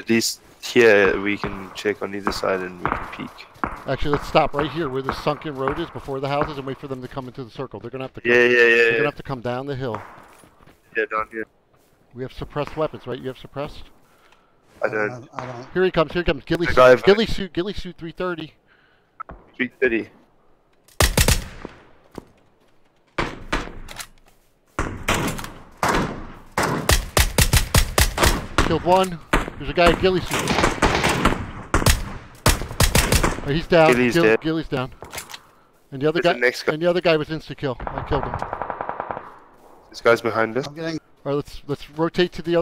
At least here we can check on either side and we can peek. Actually, let's stop right here where the sunken road is before the houses and wait for them to come into the circle. They're gonna have to come, they're gonna have to come down the hill. Yeah, down here. We have suppressed weapons, right? You have suppressed? I don't. Here he comes, here he comes. Ghillie suit 330. 330. Killed one. There's a guy in ghillie suit. Oh, he's down. Ghillie's down. And the other guy, was insta kill. I killed him. This guy's behind us. All right, let's rotate to the other.